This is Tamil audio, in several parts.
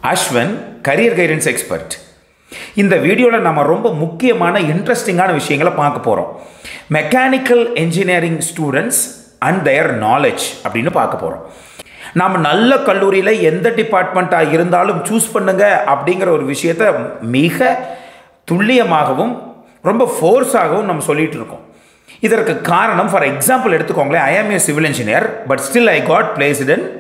Ashwan career guidance expert. இந்த வீடியோவில் நம்ம ரொம்ப முக்கியமான இன்ட்ரெஸ்டிங்கான விஷயங்களை பார்க்க போகிறோம். Mechanical engineering students and their knowledge அப்படின்னு பார்க்க போகிறோம். நாம் நல்ல கல்லூரியில் எந்த டிபார்ட்மெண்ட்டாக இருந்தாலும் சூஸ் பண்ணுங்க அப்படிங்கிற ஒரு விஷயத்தை மிக துல்லியமாகவும் ரொம்ப ஃபோர்ஸாகவும் நம்ம சொல்லிகிட்டு இருக்கோம். இதற்கு காரணம், ஃபார் எக்ஸாம்பிள் எடுத்துக்கோங்களேன், I am a civil engineer but still I got placed in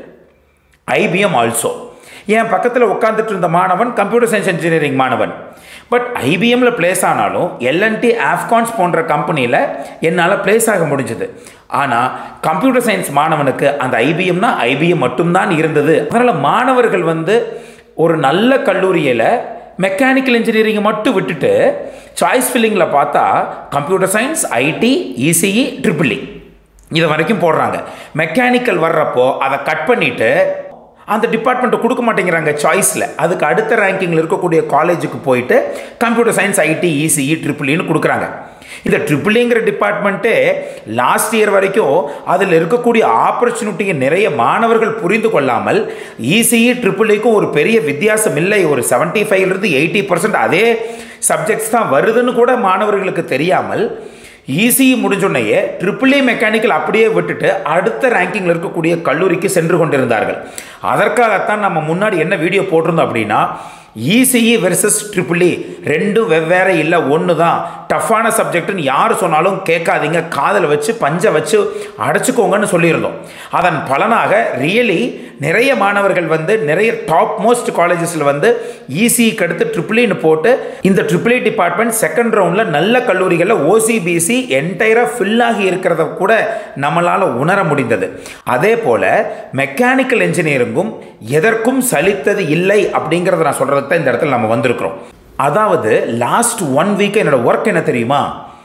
IBM also. என் பக்கத்தில் உட்காந்துட்டு இருந்த மாணவன் கம்ப்யூட்டர் சயின்ஸ் இன்ஜினியரிங் மாணவன். பட் ஐபிஎம்மில் பிளேஸ் ஆனாலும் L&T ஆஃப்கான்ஸ் போன்ற கம்பெனியில் என்னால் பிளேஸ் ஆக முடிஞ்சது. ஆனால் கம்ப்யூட்டர் சயின்ஸ் மாணவனுக்கு அந்த IBMனா IBM மட்டும்தான் இருந்தது. அதனால் மாணவர்கள் ஒரு நல்ல கல்லூரியில் மெக்கானிக்கல் இன்ஜினியரிங்கை மட்டும் விட்டுட்டு சாய்ஸ் ஃபில்லிங்கில் பார்த்தா computer science, IT, ECE, EEE இதை வரைக்கும் போடுறாங்க. மெக்கானிக்கல் வர்றப்போ அதை கட் பண்ணிவிட்டு அந்த டிபார்ட்மெண்ட்டை கொடுக்க மாட்டேங்கிறாங்க சாய்ஸில். அதுக்கு அடுத்த ரேங்கிங்கில் இருக்கக்கூடிய காலேஜுக்கு போயிட்டு கம்ப்யூட்டர் சயின்ஸ், IT, ECE, EEEன்னு கொடுக்குறாங்க. இந்த EEEங்கிற டிபார்ட்மெண்ட்டு லாஸ்ட் இயர் வரைக்கும் அதில் இருக்கக்கூடிய ஆப்பர்ச்சுனிட்டியை நிறைய மாணவர்கள் புரிந்து கொள்ளாமல் ECE, EEEக்கும் ஒரு பெரிய வித்தியாசம் இல்லை, ஒரு 75% 80% அதே சப்ஜெக்ட்ஸ் தான் வருதுன்னு கூட மாணவர்களுக்கு தெரியாமல் ECE முடிஞ்சோடனேயே EEE மெக்கானிக்கல் அப்படியே விட்டுட்டு அடுத்த ரேங்கிங்கில் இருக்கக்கூடிய கல்லூரிக்கு சென்று கொண்டிருந்தார்கள். அதற்காகத்தான் நம்ம முன்னாடி என்ன வீடியோ போட்டிருந்தோம் அப்படின்னா, ECE வெர்சஸ் EEE ரெண்டும் வெவ்வேறு இல்லை, ஒன்று தான். டஃப்பான சப்ஜெக்ட்னு யார் சொன்னாலும் கேட்காதீங்க, காதில் வச்சு பஞ்சை வச்சு அடைச்சிக்கோங்கன்னு சொல்லியிருந்தோம். அதன் பலனாக ரியலி நிறைய மாணவர்கள் நிறைய டாப் மோஸ்ட் காலேஜஸில் ECEக்கு அடுத்து EEEன்னு போட்டு இந்த EEE டிபார்ட்மெண்ட் செகண்ட் ரவுண்டில் நல்ல கல்லூரிகளில் OCBC என்டையராக ஃபில் ஆகி இருக்கிறத கூட நம்மளால் உணர முடிந்தது. அதே போல் மெக்கானிக்கல் இன்ஜினியரிங்கும் எதற்கும் சலித்தது இல்லை அப்படிங்கிறத நான் சொல்கிறது தான் இந்த இடத்துல நம்ம வந்திருக்கிறோம். அதாவது லாஸ்ட் 1 வீக் என்னோட ஒர்க் என்ன தெரியுமா,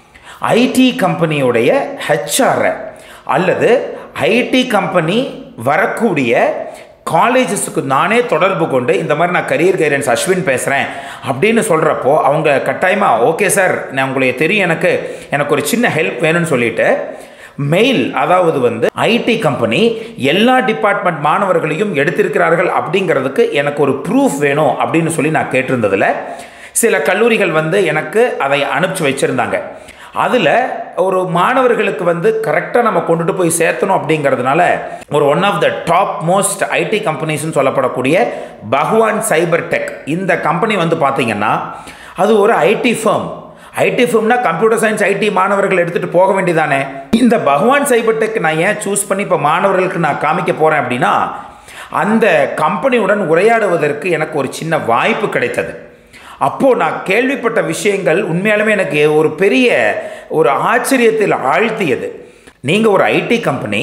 IT கம்பெனியுடைய HR அல்லது IT கம்பெனி வரக்கூடிய காலேஜஸுக்கு நானே தொடர்பு கொண்டு இந்த மாதிரி நான் கரியர் கைடன்ஸ் அஸ்வின் பேசுகிறேன் அப்படின்னு சொல்கிறப்போ அவங்க கட்டாயமாக ஓகே சார், நான் உங்களுக்கு தெரியும், எனக்கு ஒரு சின்ன ஹெல்ப் வேணும்னு சொல்லிட்டு மெயில், அதாவது IT கம்பெனி எல்லா டிபார்ட்மெண்ட் மாணவர்களையும் எடுத்திருக்கிறார்கள் அப்படிங்கிறதுக்கு எனக்கு ஒரு ப்ரூஃப் வேணும் அப்படின்னு சொல்லி நான் கேட்டிருந்ததில் சில கல்லூரிகள் எனக்கு அதை அனுப்பிச்சு வச்சுருந்தாங்க. அதில் ஒரு மாணவர்களுக்கு கரெக்டாக நம்ம கொண்டுட்டு போய் சேர்த்தணும் அப்படிங்கிறதுனால ஒரு one of the top most IT கம்பெனிஸ்ன்னு சொல்லப்படக்கூடிய பகவான் சைபர் டெக், இந்த கம்பெனி பார்த்தீங்கன்னா அது ஒரு IT ஃபர்ம். IT ஃபர்ம்னா கம்ப்யூட்டர் சயின்ஸ் IT மாணவர்கள் எடுத்துகிட்டு போக வேண்டியதானே. இந்த பகவான் சைபர் டெக் நான் ஏன் சூஸ் பண்ணி இப்போ மாணவர்களுக்கு நான் காமிக்க போகிறேன் அப்படின்னா, அந்த கம்பெனியுடன் உரையாடுவதற்கு எனக்கு ஒரு சின்ன வாய்ப்பு கிடைத்தது. அப்போது நான் கேள்விப்பட்ட விஷயங்கள் உண்மையாலுமே எனக்கு ஒரு பெரிய ஒரு ஆச்சரியத்தில் ஆழ்த்தியது. நீங்கள் ஒரு IT கம்பெனி,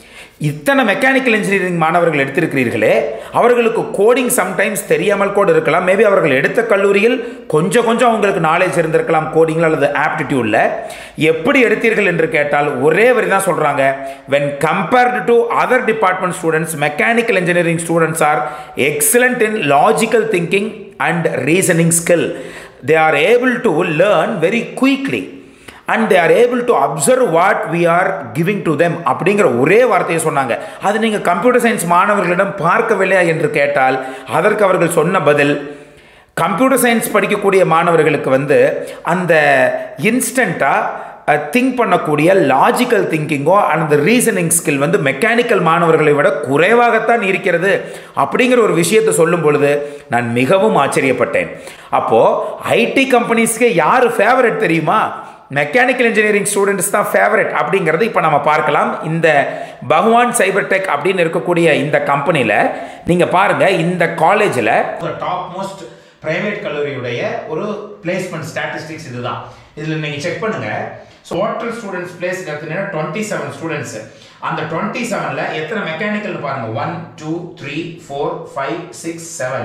இத்தனை மெக்கானிக்கல் இன்ஜினியரிங் மாணவர்கள் எடுத்திருக்கிறீர்களே, அவர்களுக்கு கோடிங் சம்டைம்ஸ் தெரியாமல் கூட இருக்கலாம். மேபி அவர்கள் எடுத்த கல்லூரியில் கொஞ்சம் அவங்களுக்கு நாலேஜ் இருந்திருக்கலாம் கோடிங்கில் அல்லது ஆப்டிடியூடில். எப்படி எடுத்தீர்கள் என்று கேட்டால் ஒரே வரி தான் சொல்கிறாங்க, when compared to other department students, mechanical engineering students are excellent in logical thinking and reasoning skill. They are able to learn very quickly and they are able to observe what we are giving to them அப்படிங்கிற ஒரே வார்த்தையை சொன்னாங்க. அது நீங்கள் கம்ப்யூட்டர் சயின்ஸ் மாணவர்களிடம் பார்க்கவில்லையா என்று கேட்டால் அதற்கு அவர்கள் சொன்ன பதில், கம்ப்யூட்டர் சயின்ஸ் படிக்கக்கூடிய மாணவர்களுக்கு அந்த இன்ஸ்டண்ட்டாக திங்க் பண்ணக்கூடிய லாஜிக்கல் திங்கிங்கோ அந்த ரீசனிங் ஸ்கில் மெக்கானிக்கல் மாணவர்களை விட குறைவாகத்தான் இருக்கிறது அப்படிங்கிற ஒரு விஷயத்தை சொல்லும் பொழுது நான் மிகவும் ஆச்சரியப்பட்டேன். அப்போது IT கம்பெனிஸ்க்கு யார் ஃபேவரட் தெரியுமா? மெக்கானிக்கல் இன்ஜினியரிங் ஸ்டூடெண்ட்ஸ் தான் ஃபேவரட் அப்படிங்கிறது இப்போ நம்ம பார்க்கலாம். இந்த பகவான் சைபர் டெக் அப்படின்னு இருக்கக்கூடிய இந்த கம்பெனியில் நீங்கள் பாருங்கள், இந்த காலேஜில் டாப் மோஸ்ட் பிரைவேட் கல்லூரியுடைய ஒரு பிளேஸ்மெண்ட் ஸ்டாட்டிஸ்டிக்ஸ் இதுதான். இதில் நீங்கள் செக் பண்ணுங்கள், டோட்டல் ஸ்டூடெண்ட்ஸ் பிளேஸ் எடுத்தீங்கன்னா 27 ஸ்டூடெண்ட்ஸ். அந்த 27ல் எத்தனை மெக்கானிக்கல் பாருங்க, 1 2 3 4 5 6 7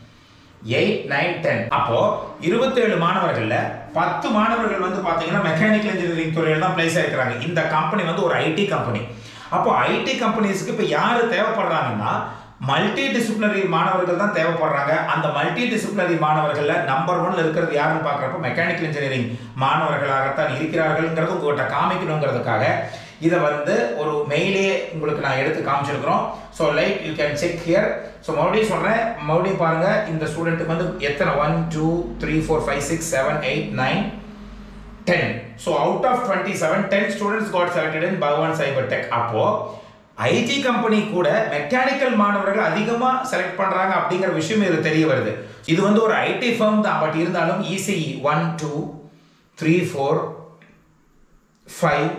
8 9 10. அப்போ 27 மாணவர்கள்ல 10 மாணவர்கள் பாத்தீங்கன்னா மெக்கானிக்கல் இன்ஜினியரிங் துறையில தான் பிளேஸ் ஆயிருக்காங்க. இந்த கம்பெனி ஒரு IT கம்பெனி. அப்போ IT கம்பெனிஸ்க்கு இப்போ யாரு தேவைப்படுறாங்கன்னா மல்டி டிசிப்ளினரி மாணவர்கள் தான் தேவைப்படுறாங்க. அந்த மல்டி டிசிப்ளினரி மாணவர்கள்ல நம்பர் 1 இருக்கிறது யாருன்னு பார்க்குறப்ப மெக்கானிக்கல் இன்ஜினியரிங் மாணவர்களாகத்தான் இருக்கிறார்கள்ங்கிறது உங்கள்கிட்ட காமிக்கணுங்கிறதுக்காக இதை வந்து ஒரு மெயிலே உங்களுக்கு நான் எடுத்து காமிச்சிருக்கிறோம். So like you can check here. So மறுபடியும் சொல்கிறேன், மறுபடியும் பாருங்கள், இந்த ஸ்டூடெண்ட்டுக்கு வந்து எத்தனை 1 2 3 4 5 6 7 8 9 10. So out of 27, 10 students got selected in Bhagwan Cyber Tech. அப்போ ஐடி கம்பெனி கூட மெக்கானிக்கல் மாணவர்கள் அதிகமா செலக்ட் பண்றாங்க அப்படிங்கிற விஷயம் இது தெரிய வருது. இது வந்து ஒரு ஐடி ஃபர்ம் தான், பட் இருந்தாலும் இசிஇ 1 2 3 4 5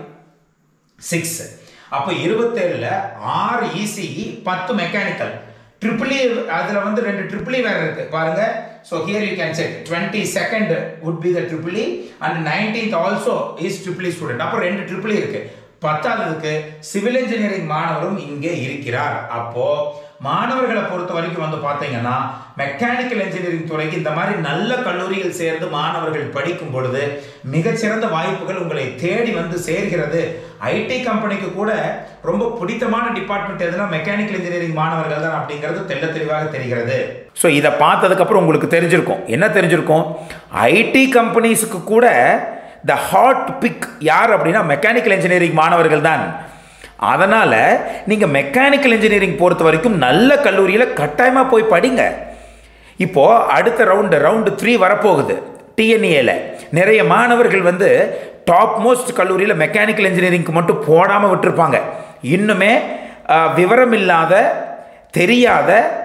6 அப்போ 27ல 6 இசிஇ 10 மெக்கானிக்கல். ட்ரிபிள் அதுல வந்து 2 ட்ரிபிள் வேற இருக்கு பாருங்க. So here you can check 22nd would be the triple E and 19th also is triple E student. அப்போ 2 triple E இருக்கு. 10ஆவதுக்கு சிவில் இன்ஜினியரிங் மாணவரும் இங்கே இருக்கிறார். அப்போ மாணவர்களை பொறுத்த வரைக்கும் வந்து பார்த்தீங்கன்னா மெக்கானிக்கல் இன்ஜினியரிங் துறைக்கு இந்த மாதிரி நல்ல கல்லூரியில் சேர்ந்து மாணவர்கள் படிக்கும் பொழுது மிகச்சிறந்த வாய்ப்புகள் உங்களை தேடி வந்து சேர்கிறது. ஐடி கம்பெனிக்கு கூட ரொம்ப பிடித்தமான டிபார்ட்மெண்ட் எதுனா மெக்கானிக்கல் இன்ஜினியரிங் மாணவர்கள் தான் அப்படிங்கிறது தெள்ள தெளிவாக தெரிகிறது. ஸோ இதை பார்த்ததுக்கப்புறம் உங்களுக்கு தெரிஞ்சிருக்கும், என்ன தெரிஞ்சிருக்கும், ஐடி கம்பெனிஸுக்கு கூட த ஹாட் பிக் யார் அப்படின்னா மெக்கானிக்கல் இன்ஜினியரிங் மாணவர்கள் தான். அதனால் நீங்கள் மெக்கானிக்கல் இன்ஜினியரிங் பொறுத்த வரைக்கும் நல்ல கல்லூரியில் கட்டாயமாக போய் படிங்க. இப்போது அடுத்த ரவுண்டு 3 வரப்போகுது. டிஎன்ஏல நிறைய மாணவர்கள் வந்து டாப் மோஸ்ட் கல்லூரியில் மெக்கானிக்கல் இன்ஜினியரிங்க்கு மட்டும் போடாமல் விட்டுருப்பாங்க. இன்னுமே விவரம் இல்லாத தெரியாத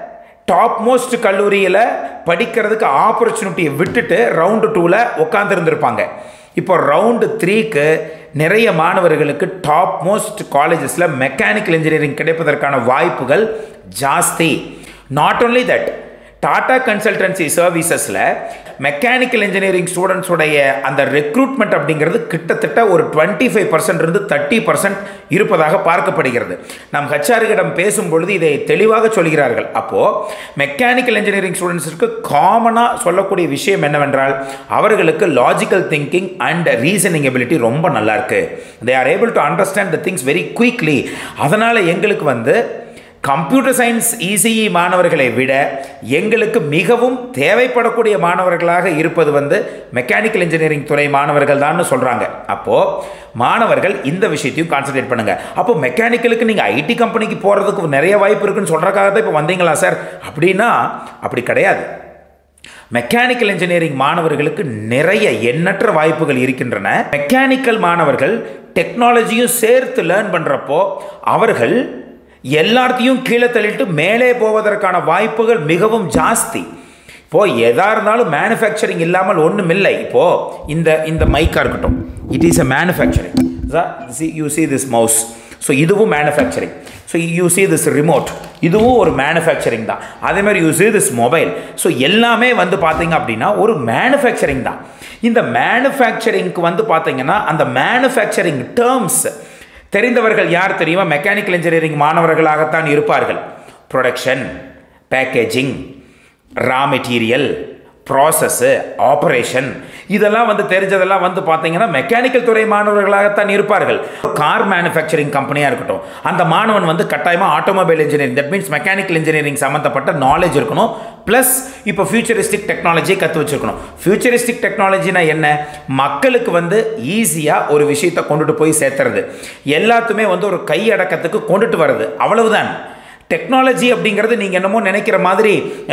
டாப் மோஸ்ட் கல்லூரியில் படிக்கிறதுக்கு ஆப்பர்ச்சுனிட்டியை விட்டுட்டு ரவுண்டு 2ல் உட்காந்துருந்துருப்பாங்க. இப்போ ரவுண்டு 3க்கு நிறைய மாணவர்களுக்கு டாப் மோஸ்ட் காலேஜஸில் மெக்கானிக்கல் இன்ஜினியரிங் கிடைப்பதற்கான வாய்ப்புகள் ஜாஸ்தி. Not only that, Tata consultancy சர்வீசஸில் மெக்கானிக்கல் இன்ஜினியரிங் ஸ்டூடெண்ட்ஸுடைய அந்த ரெக்ரூட்மெண்ட் அப்படிங்கிறது கிட்டத்தட்ட ஒரு 25% இருந்து 30% இருப்பதாக பார்க்கப்படுகிறது. நாம் ஹெச்ஆர்களிடம் பேசும்பொழுது இதை தெளிவாக சொல்கிறார்கள். அப்போது மெக்கானிக்கல் இன்ஜினியரிங் ஸ்டூடெண்ட்ஸுக்கு காமனாக சொல்லக்கூடிய விஷயம் என்னவென்றால் அவர்களுக்கு logical thinking and reasoning ability ரொம்ப நல்லா இருக்குது. They are able to understand the things very quickly. அதனால் எங்களுக்கு வந்து கம்ப்யூட்டர் சயின்ஸ் இசிஇ மாணவர்களை விட எங்களுக்கு மிகவும் தேவைப்படக்கூடிய மாணவர்களாக இருப்பது வந்து மெக்கானிக்கல் இன்ஜினியரிங் துறை மாணவர்கள் தான் சொல்கிறாங்க. அப்போது மாணவர்கள் இந்த விஷயத்தையும் கான்சன்ட்ரேட் பண்ணுங்கள். அப்போது மெக்கானிக்கலுக்கு நீங்கள் ஐடி கம்பெனிக்கு போகிறதுக்கு நிறைய வாய்ப்பு இருக்குன்னு சொல்கிறக்காக தான் இப்போ வந்தீங்களா சார் அப்படின்னா அப்படி கிடையாது. மெக்கானிக்கல் இன்ஜினியரிங் மாணவர்களுக்கு நிறைய எண்ணற்ற வாய்ப்புகள் இருக்கின்றன. மெக்கானிக்கல் மாணவர்கள் டெக்னாலஜியும் சேர்த்து லேர்ன் பண்ணுறப்போ அவர்கள் எல்லாத்தையும் கீழே தள்ளிட்டு மேலே போவதற்கான வாய்ப்புகள் மிகவும் ஜாஸ்தி. இப்போது எதாக இருந்தாலும் மேனுஃபேக்சரிங் இல்லாமல் ஒன்றும் இல்லை. இப்போது இந்த மைக்காக இருக்கட்டும், it is a manufacturing. You see this mouse, so இதுவும் manufacturing. So you see this remote, இதுவும் ஒரு மேனுஃபேக்சரிங் தான். அதேமாதிரி you see this mobile. So எல்லாமே வந்து பார்த்தீங்க அப்படின்னா ஒரு மேனுஃபேக்சரிங் தான். இந்த மேனுஃபேக்சரிங்க்கு வந்து பார்த்தீங்கன்னா அந்த மேனுஃபேக்சரிங் டேர்ம்ஸ் தெரிந்தவர்கள் யார் தெரியுமா? மெக்கானிக்கல் இன்ஜினியரிங் மாணவர்களாகத்தான் இருப்பார்கள். Production, packaging, raw material, process, operation, இதெல்லாம் வந்து தெரிஞ்சதெல்லாம் வந்து பார்த்தீங்கன்னா மெக்கானிக்கல் துறை மாணவர்களாகத்தான் இருப்பார்கள். கார் மேனுஃபேக்சரிங் கம்பெனியாக இருக்கட்டும், அந்த மாணவன் வந்து கட்டாயமாக automobile engineering, that means mechanical engineering சம்மந்தப்பட்ட நாலேஜ் இருக்கணும். ப்ளஸ் இப்போ ஃபியூச்சரிஸ்டிக் டெக்னாலஜியை கற்று வச்சுருக்கணும். ஃபியூச்சரிஸ்டிக் டெக்னாலஜினா என்ன? மக்களுக்கு வந்து ஈஸியாக ஒரு விஷயத்தை கொண்டுட்டு போய் சேர்த்துறது, எல்லாத்துமே வந்து ஒரு கையடக்கத்துக்கு கொண்டுட்டு வர்றது, அவ்வளவுதான். டெக்னாலஜி அப்படிங்கிறது நீங்கள் என்னமோ நினைக்கிற மாதிரி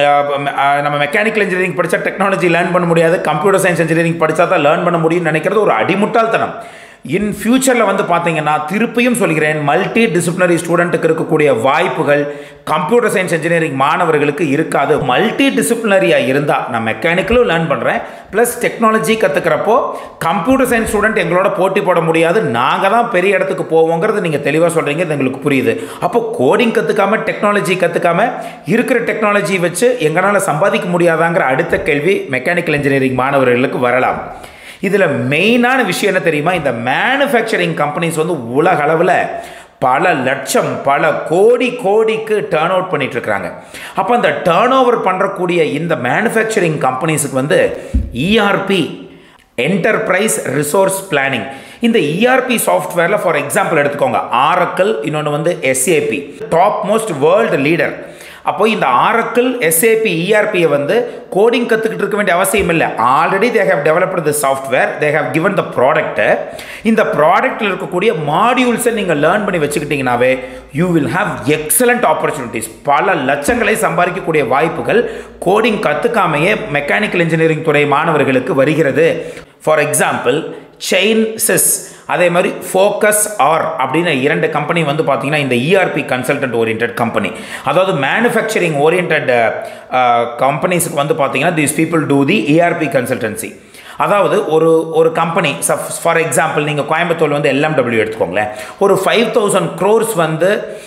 நம்ம மெக்கானிக்கல் இன்ஜினியரிங் படித்தா டெக்னாலஜி லேர்ன் பண்ண முடியாது, கம்ப்யூட்டர் சயின்ஸ் இன்ஜினியரிங் படித்தா தான் லேர்ன் பண்ண முடியும்னு நினைக்கிறது ஒரு அடிமுட்டாள்தனம். இன் ஃபியூச்சரில் வந்து பார்த்தீங்கன்னா திருப்பியும் சொல்கிறேன், மல்டி டிசிப்ளினரி ஸ்டூடெண்ட்டுக்கு இருக்கக்கூடிய வாய்ப்புகள் கம்ப்யூட்டர் சயின்ஸ் இன்ஜினியரிங் மாணவர்களுக்கு இருக்காது. மல்டி டிசிப்ளினரியாக இருந்தால் நான் மெக்கானிக்கலும் லேர்ன் பண்ணுறேன் ப்ளஸ் டெக்னாலஜி கற்றுக்கிறப்போ கம்ப்யூட்டர் சயின்ஸ் ஸ்டூடெண்ட் எங்களோட போட்டி போட முடியாது, நாங்கள் தான் பெரிய இடத்துக்கு போவோங்கிறது நீங்கள் தெளிவாக சொல்கிறீங்க, இது எங்களுக்கு புரியுது. அப்போ கோடிங் கற்றுக்காம டெக்னாலஜி கற்றுக்காம இருக்கிற டெக்னாலஜி வச்சு எங்களால் சம்பாதிக்க முடியாதாங்கிற அடுத்த கேள்வி மெக்கானிக்கல் இன்ஜினியரிங் மாணவர்களுக்கு வரலாம். இதில் மெயினான விஷயம் என்ன தெரியுமா? இந்த மேனுஃபேக்சரிங் கம்பெனிஸ் வந்து உலக அளவில் பல லட்சம் பல கோடிக்கு டேர்ன் அவுட் பண்ணிட்டு இருக்கிறாங்க. அப்போ அந்த டேர்ன் ஓவர் பண்ணுறக்கூடிய இந்த மேனுஃபேக்சரிங் கம்பெனிஸுக்கு வந்து இஆர்பி, என்டர்பிரைஸ் ரிசோர்ஸ் பிளானிங், இந்த இஆர்பி சாஃப்ட்வேரில் ஃபார் எக்ஸாம்பிள் எடுத்துக்கோங்க, ஆரக்கிள், இன்னொன்று வந்து SAP, top most world leader. அப்போ இந்த ஆரக்கிள் SAP ERP வந்து கோடிங் கற்றுக்கிட்டு இருக்க வேண்டிய அவசியம் இல்லை. Already they have developed the software, they have given the product. இந்த ப்ராடக்ட்டில் இருக்கக்கூடிய மாடியூல்ஸை நீங்கள் லேர்ன் பண்ணி வச்சுக்கிட்டீங்கன்னாவே you will have excellent opportunities. பல லட்சங்களை சம்பாதிக்கக்கூடிய வாய்ப்புகள் கோடிங் கற்றுக்காமையே மெக்கானிக்கல் இன்ஜினியரிங் துறை மாணவர்களுக்கு வருகிறது. ஃபார் எக்ஸாம்பிள் செயின்சிஸ், அதே மாதிரி ஃபோக்கஸ் ஆர் அப்படின்னு 2 கம்பெனி வந்து பார்த்தீங்கன்னா இந்த ERP கன்சல்டன்ட் ஓரியன்ட் கம்பெனி, அதாவது மேனுஃபேக்சரிங் ஓரியன்ட் கம்பெனிஸுக்கு வந்து பார்த்தீங்கன்னா these people do the ERP consultancy. அதாவது ஒரு கம்பெனி, ஃபார் எக்ஸாம்பிள் நீங்கள் கோயம்புத்தூர் வந்து LMW எடுத்துக்கோங்களேன், ஒரு 5000 crores வந்து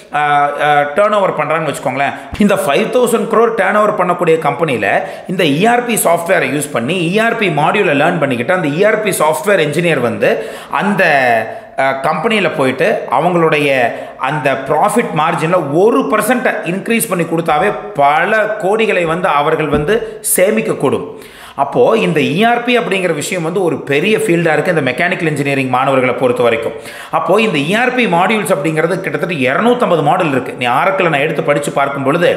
டேர்ன் ஓவர் பண்ணுறான்னு வச்சுக்கோங்களேன். இந்த 5000 crore டேர்ன் ஓவர் பண்ணக்கூடிய கம்பெனியில் இந்த ERP சாஃப்ட்வேரை யூஸ் பண்ணி ERP மாடியூலை லேர்ன் பண்ணிக்கிட்டு அந்த ERP சாஃப்ட்வேர் இன்ஜினியர் வந்து அந்த கம்பெனியில் போயிட்டு அவங்களுடைய அந்த ப்ராஃபிட் மார்ஜினில் 1% இன்க்ரீஸ் பண்ணி கொடுத்தாவே பல கோடிகளை வந்து அவர்கள் வந்து சேமிக்கக்கூடும். அப்போது இந்த ERP அப்படிங்கிற விஷயம் வந்து ஒரு பெரிய ஃபீல்டாக இருக்குது இந்த மெக்கானிக்கல் இன்ஜினியரிங் மாணவர்களை பொறுத்த வரைக்கும். அப்போது இந்த ERP மாடியூல்ஸ் அப்படிங்கிறது கிட்டத்தட்ட 250 மாடல் இருக்குது. நீ ஆரக்கில் நான் எடுத்து படித்து பார்க்கும் பொழுது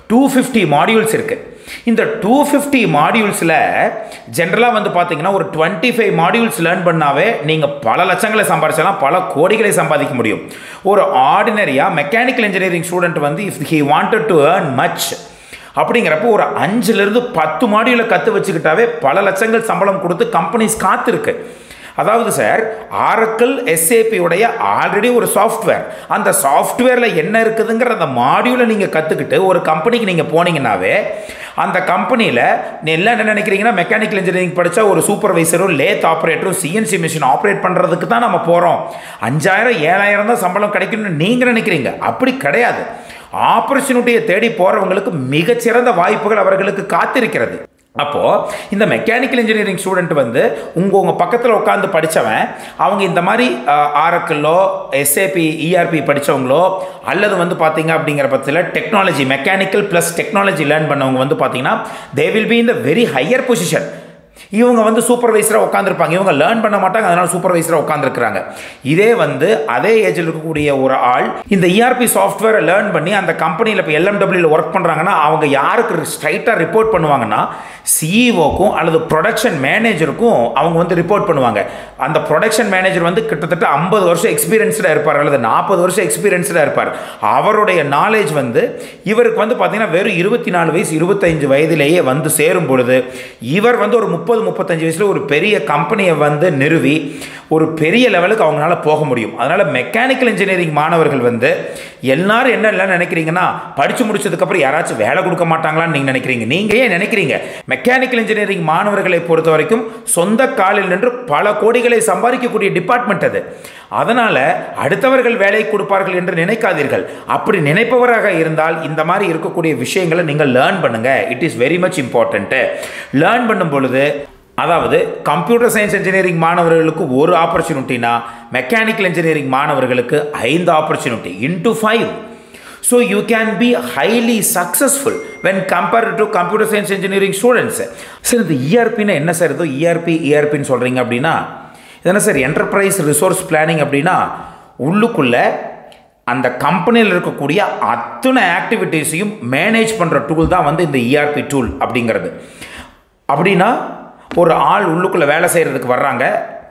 250 மாடியூல்ஸ் இருக்குது. இந்த 250 மாடியூல்ஸில் ஜென்ரலாக வந்து பார்த்தீங்கன்னா ஒரு 25 மாடியூல்ஸ் லேர்ன் பண்ணாவே நீங்கள் பல லட்சங்களை சம்பாதிச்சலாம், பல கோடிகளை சம்பாதிக்க முடியும். ஒரு ஆர்டினரியாக மெக்கானிக்கல் இன்ஜினியரிங் ஸ்டூடெண்ட் வந்து if he wanted to earn much அப்படிங்கிறப்போ ஒரு 5லிருந்து 10 மாடியூலை கற்று வச்சுக்கிட்டாவே பல லட்சங்கள் சம்பளம் கொடுத்து கம்பெனிஸ் காத்திருக்கு. அதாவது சார், ஆரக்கிள் SAP உடைய ஆல்ரெடி ஒரு சாஃப்ட்வேர், அந்த சாஃப்ட்வேரில் என்ன இருக்குதுங்கிற அந்த மாடியூலை நீங்கள் கற்றுக்கிட்டு ஒரு கம்பெனிக்கு நீங்கள் போனீங்கன்னாவே அந்த கம்பெனியில் எல்லாம் என்ன நினைக்கிறீங்கன்னா மெக்கானிக்கல் இன்ஜினியரிங் படித்தா ஒரு சூப்பர்வைசரும் லேத் ஆப்ரேட்டரும் CNC மிஷின் ஆப்ரேட் பண்ணுறதுக்கு தான் நம்ம போகிறோம், 5000 7000 தான் சம்பளம் கிடைக்கணும்னு நீங்கள் நினைக்கிறீங்க. அப்படி கிடையாது. ஆப்பர்ச்சுனிட்டியை தேடி போகிறவங்களுக்கு மிகச்சிறந்த வாய்ப்புகள் அவர்களுக்கு காத்திருக்கிறது. அப்போது இந்த மெக்கானிக்கல் இன்ஜினியரிங் ஸ்டூடெண்ட் வந்து உங்கள் பக்கத்தில் உட்காந்து படித்தவன், அவங்க இந்த மாதிரி ஆரக்கிளோ SAP ERP படித்தவங்களோ அல்லது வந்து பார்த்தீங்க அப்படிங்கிற பட்சத்தில் technology mechanical plus technology learn பண்ணவங்க வந்து பார்த்தீங்கன்னா they will be in the very higher position. இவங்க வந்து சூப்பர்வைசராக உட்காந்துருப்பாங்க, இவங்க லேர்ன் பண்ண மாட்டாங்க, அதனால் சூப்பர்வைசராக உட்காந்துருக்குறாங்க. இதே வந்து அதே ஏஜில் இருக்கக்கூடிய ஒரு ஆள் இந்த ERP சாஃப்ட்வேரை லேர்ன் பண்ணி அந்த கம்பெனியில் இப்போ LMWயில் ஒர்க் பண்ணுறாங்கன்னா அவங்க யாருக்கு ஸ்ட்ரைட்டாக ரிப்போர்ட் பண்ணுவாங்கன்னா CEOக்கும் அல்லது ப்ரொடக்ஷன் மேனேஜருக்கும் அவங்க வந்து ரிப்போர்ட் பண்ணுவாங்க. அந்த ப்ரொடக்ஷன் மேனேஜர் வந்து கிட்டத்தட்ட 50 வருஷம் எக்ஸ்பீரியன்ஸ்டாக இருப்பார் அல்லது 40 வருஷம் எக்ஸ்பீரியன்ஸ்டாக இருப்பார். அவருடைய நாலேஜ் வந்து இவருக்கு வந்து பார்த்தீங்கன்னா வெறும் 24 வயசு 25 வயதிலேயே வந்து சேரும் பொழுது இவர் வந்து ஒரு 30-35 வயசில் ஒரு பெரிய கம்பெனியை வந்து நிறுவி ஒரு பெரிய லெவலுக்கு அவங்களால போக முடியும். அதனால் மெக்கானிக்கல் இன்ஜினியரிங் மாணவர்கள் வந்து எல்லாரும் என்ன நினைக்கிறீங்கன்னா படித்து முடிச்சதுக்கப்புறம் யாராச்சும் வேலை கொடுக்க மாட்டாங்களான்னு நீங்கள் நினைக்கிறீங்க. நீங்கள் ஏன் நினைக்கிறீங்க? மெக்கானிக்கல் இன்ஜினியரிங் மாணவர்களை பொறுத்த வரைக்கும் சொந்த காலில் நின்று பல கோடிகளை சம்பாதிக்கக்கூடிய டிபார்ட்மெண்ட் அது. அதனால் அடுத்தவர்கள் வேலை கொடுப்பார்கள் என்று நினைக்காதீர்கள். அப்படி நினைப்பவராக இருந்தால் இந்த மாதிரி இருக்கக்கூடிய விஷயங்களை நீங்கள் லேர்ன் பண்ணுங்கள். It is very much important. Learn பண்ணும் பொழுது அதாவது கம்ப்யூட்டர் சயின்ஸ் இன்ஜினியரிங் மாணவர்களுக்கு ஒரு ஆப்பர்ச்சுனிட்டினா மெக்கானிக்கல் இன்ஜினியரிங் மாணவர்களுக்கு 5 opportunity into 5. So you can be highly successful when compared to computer science engineering students. Sir இந்த ERPனா என்ன சார்? ஏதோ ERPன்னு சொல்கிறீங்க அப்படின்னா இதென்ன சார் என்டர்பிரைஸ் ரிசோர்ஸ் பிளானிங் அப்படின்னா உள்ளுக்குள்ளே அந்த கம்பெனியில் இருக்கக்கூடிய அத்தனை ஆக்டிவிட்டீஸையும் மேனேஜ் பண்ணுற டூல் தான் வந்து இந்த ERP டூல் அப்படிங்கிறது. அப்படின்னா ஒரு ஆள் உள்ளுக்குள்ளே வேலை செய்கிறதுக்கு வர்றாங்க,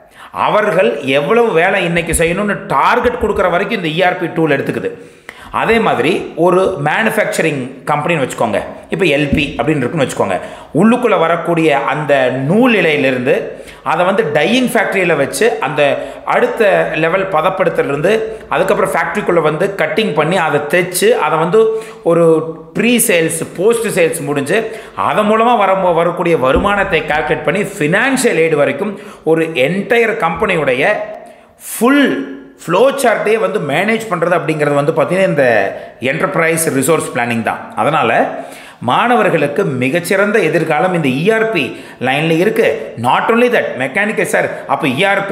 அவர்கள் எவ்வளவு வேலை இன்றைக்கி செய்யணும்னு டார்கெட் கொடுக்குற வரைக்கும் இந்த ERP டூல் எடுத்துக்குது. அதே மாதிரி ஒரு மேனுஃபேக்சரிங் கம்பெனின்னு வச்சுக்கோங்க, இப்போ LP அப்படின்னு இருக்குன்னு வச்சுக்கோங்க. உள்ளுக்குள்ளே வரக்கூடிய அந்த நூல் இலையிலிருந்து அதை வந்து டையிங் ஃபேக்ட்ரியில் வச்சு அந்த அடுத்த லெவல் பதப்படுத்துறதுலேருந்து அதுக்கப்புறம் ஃபேக்ட்ரிக்குள்ளே வந்து கட்டிங் பண்ணி அதை தைச்சு அதை வந்து ஒரு ப்ரீ சேல்ஸ் போஸ்ட் சேல்ஸ் முடிஞ்சு அதன் மூலமாக வரக்கூடிய வருமானத்தை கால்குலேட் பண்ணி ஃபினான்ஷியல் எய்டு வரைக்கும் ஒரு என்டையர் கம்பெனியுடைய ஃபுல் ஃப்ளோ சார்ட்டே வந்து மேனேஜ் பண்ணுறது அப்படிங்கிறது வந்து பார்த்திங்கன்னா இந்த என்டர்பிரைஸ் ரிசோர்ஸ் பிளானிங் தான். அதனால் மாணவர்களுக்கு மிகச்சிறந்த எதிர்காலம் இந்த ERP லைனில் இருக்குது. Not only that mechanical sir, அப்போ ERP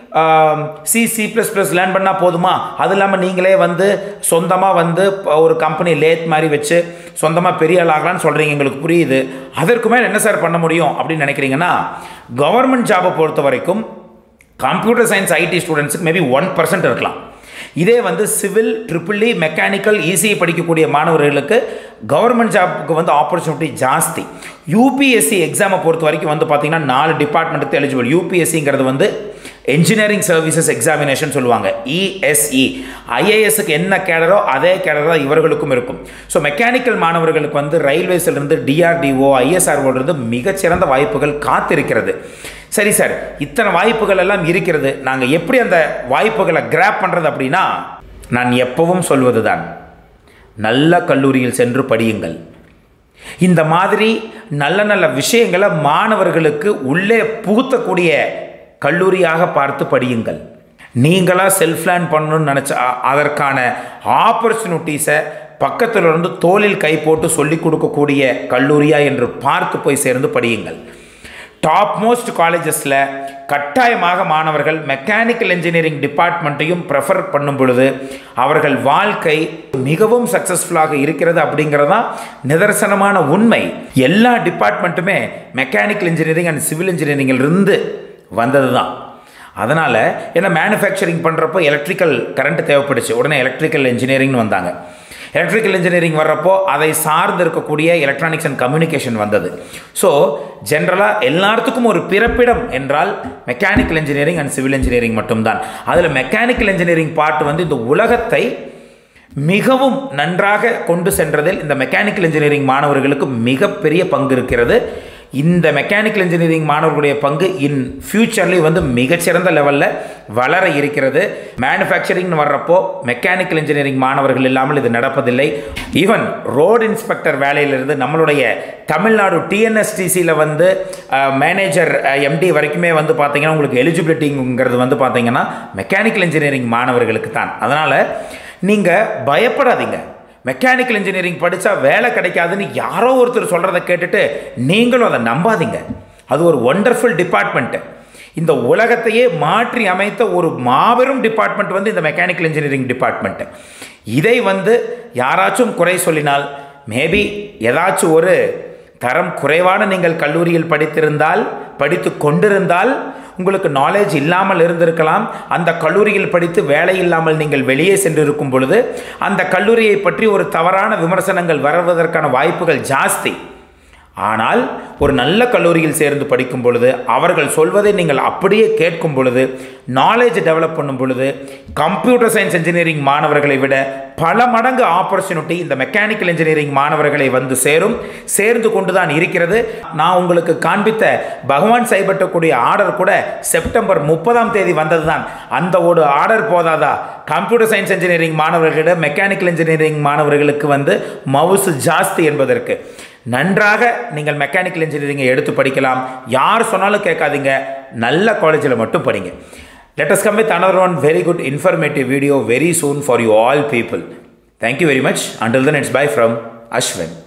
C++ லேர்ன் பண்ணால் போதுமா? அது இல்லாமல் நீங்களே வந்து சொந்தமாக வந்து ஒரு கம்பெனி லேத் மாதிரி வச்சு சொந்தமாக பெரிய ஆள் ஆகலான்னு சொல்கிறீங்க, எங்களுக்கு புரியுது. அதற்கு மேலே என்ன சார் பண்ண முடியும் அப்படின்னு நினைக்கிறீங்கன்னா கவர்மெண்ட் ஜாபை பொறுத்த வரைக்கும் கம்ப்யூட்டர் சயின்ஸ் IT ஸ்டூடெண்ட்ஸுக்கு மேபி 1% இருக்கலாம். இதே வந்து civil, triple E, mechanical, ECE படிக்கக்கூடிய மாணவர்களுக்கு கவர்மெண்ட் ஜாப்புக்கு வந்து ஆப்பர்ச்சுனிட்டி ஜாஸ்தி. யூபிஎஸ்சி எக்ஸாமை பொறுத்த வரைக்கும் வந்து பார்த்தீங்கன்னா 4 டிபார்ட்மெண்ட்டுக்கு எலிஜிபிள். யூபிஎஸ்சிங்கிறது வந்து என்ஜினியரிங் சர்வீசஸ் எக்ஸாமினேஷன் சொல்லுவாங்க, இஎஸ்இ. ஐஏஎஸ்க்கு என்ன கேடரோ அதே கேடர் தான் இவர்களுக்கும் இருக்கும். ஸோ மெக்கானிக்கல் மாணவர்களுக்கு வந்து ரயில்வேஸிலிருந்து, டிஆர்டிஓ, ஐஎஸ்ஆர்ஓலிருந்து மிகச்சிறந்த வாய்ப்புகள் காத்திருக்கிறது. சரி சார், இத்தனை வாய்ப்புகள் எல்லாம் இருக்கிறது, நாங்கள் எப்படி அந்த வாய்ப்புகளை கிராப் பண்ணுறது அப்படின்னா, நான் எப்பவும் சொல்வது தான், நல்ல கல்லூரியில் சென்று படியுங்கள். இந்த மாதிரி நல்ல நல்ல விஷயங்களை மாணவர்களுக்கு உள்ளே புகுத்தக்கூடிய கல்லூரியாக பார்த்து படியுங்கள். நீங்களாக செல்ஃப் லேர்ன் பண்ணணும்னு நினச்சா அதற்கான ஆப்பர்ச்சுனிட்டிஸை பக்கத்தில் இருந்து தோளில் கை போட்டு சொல்லிக் கொடுக்கக்கூடிய கல்லூரியா என்று பார்த்து போய் சேர்ந்து படியுங்கள். டாப் மோஸ்ட் காலேஜஸில் கட்டாயமாக மாணவர்கள் மெக்கானிக்கல் இன்ஜினியரிங் டிபார்ட்மெண்ட்டையும் ப்ரெஃபர் பண்ணும் பொழுது அவர்கள் வாழ்க்கை மிகவும் சக்ஸஸ்ஃபுல்லாக இருக்கிறது அப்படிங்கிறதான் நிதர்சனமான உண்மை. எல்லா டிபார்ட்மெண்ட்டுமே மெக்கானிக்கல் இன்ஜினியரிங் அண்ட் சிவில் இன்ஜினியரிங்கிலிருந்து வந்தது தான். அதனால் ஏன்னா மேனுஃபேக்சரிங் பண்ணுறப்போ எலக்ட்ரிக்கல் கரண்ட் தேவைப்படுச்சு, உடனே எலக்ட்ரிக்கல் இன்ஜினியரிங்னு வந்தாங்க. எலக்ட்ரிக்கல் இன்ஜினியரிங் வர்றப்போ அதை சார்ந்து இருக்கக்கூடிய எலக்ட்ரானிக்ஸ் அண்ட் கம்யூனிகேஷன் வந்தது. ஸோ ஜென்ரலாக எல்லாத்துக்கும் ஒரு பிறப்பிடம் என்றால் mechanical engineering and civil engineering மட்டும்தான். அதில் மெக்கானிக்கல் இன்ஜினியரிங் பார்ட் வந்து இந்த உலகத்தை மிகவும் நன்றாக கொண்டு சென்றதில் இந்த மெக்கானிக்கல் இன்ஜினியரிங் மாணவர்களுக்கு மிகப்பெரிய பங்கு இருக்கிறது. இந்த மெக்கானிக்கல் இன்ஜினியரிங் மாணவர்களுடைய பங்கு இன் ஃபியூச்சர்லேயும் வந்து மிகச்சிறந்த லெவலில் வளர இருக்கிறது. மேனுஃபேக்சரிங்னு வர்றப்போ மெக்கானிக்கல் இன்ஜினியரிங் மாணவர்கள் இல்லாமல் இது நடப்பதில்லை. ஈவன் ரோடு இன்ஸ்பெக்டர் வேலையிலிருந்து நம்மளுடைய தமிழ்நாடு டிஎன்எஸ்டிசியில் வந்து மேனேஜர், எம்டி வரைக்குமே வந்து பார்த்தீங்கன்னா உங்களுக்கு எலிஜிபிலிட்டிங்கிறது வந்து பார்த்தீங்கன்னா மெக்கானிக்கல் இன்ஜினியரிங் மாணவர்களுக்கு தான். அதனால் நீங்கள் பயப்படாதீங்க. மெக்கானிக்கல் இன்ஜினியரிங் படித்தா வேலை கிடைக்காதுன்னு யாரோ ஒருத்தர் சொல்கிறத கேட்டுட்டு நீங்களும் அதை நம்பாதீங்க. அது ஒரு ஒண்டர்ஃபுல் டிபார்ட்மெண்ட்டு. இந்த உலகத்தையே மாற்றி அமைத்த ஒரு மாபெரும் டிபார்ட்மெண்ட் வந்து இந்த மெக்கானிக்கல் இன்ஜினியரிங் டிபார்ட்மெண்ட்டு. இதை வந்து யாராச்சும் குறை சொல்லினால், மேபி ஏதாச்சும் ஒரு தரம் குறைவான நீங்கள் கல்லூரியில் படித்து கொண்டிருந்தால் உங்களுக்கு நாலேஜ் இல்லாமல் இருந்திருக்கலாம். அந்த கல்லூரியில் படித்து வேலை இல்லாமல் நீங்கள் வெளியே சென்றிருக்கும் பொழுது அந்த கல்லூரியை பற்றி ஒரு தவறான விமர்சனங்கள் வருவதற்கான வாய்ப்புகள் ஜாஸ்தி. ஆனால் ஒரு நல்ல கல்லூரியில் சேர்ந்து படிக்கும் பொழுது அவர்கள் சொல்வதை நீங்கள் அப்படியே கேட்கும் பொழுது, நாலேஜ் டெவலப் பண்ணும் பொழுது, கம்ப்யூட்டர் சயின்ஸ் இன்ஜினியரிங் மாணவர்களை விட பல மடங்கு ஆப்பர்ச்சுனிட்டி இந்த மெக்கானிக்கல் இன்ஜினியரிங் மாணவர்களை வந்து சேர்ந்து கொண்டு தான் இருக்கிறது. நான் உங்களுக்கு காண்பித்த பகவான் சைபட்டக்கூடிய ஆர்டர் கூட செப்டம்பர் 30 வந்தது தான். அந்த ஒரு ஆர்டர் போதாதா கம்ப்யூட்டர் சயின்ஸ் இன்ஜினியரிங் மாணவர்களிட மெக்கானிக்கல் இன்ஜினியரிங் மாணவர்களுக்கு வந்து மவுசு ஜாஸ்தி என்பதற்கு? நன்றாக நீங்கள் மெக்கானிக்கல் இன்ஜினியரிங்கை எடுத்து படிக்கலாம். யார் சொன்னாலும் கேட்காதீங்க, நல்ல காலேஜில் மட்டும் படிங்க. Let us come with another one very good informative video very soon for you all people. Thank you very much. Until then, it's bye from Ashwin.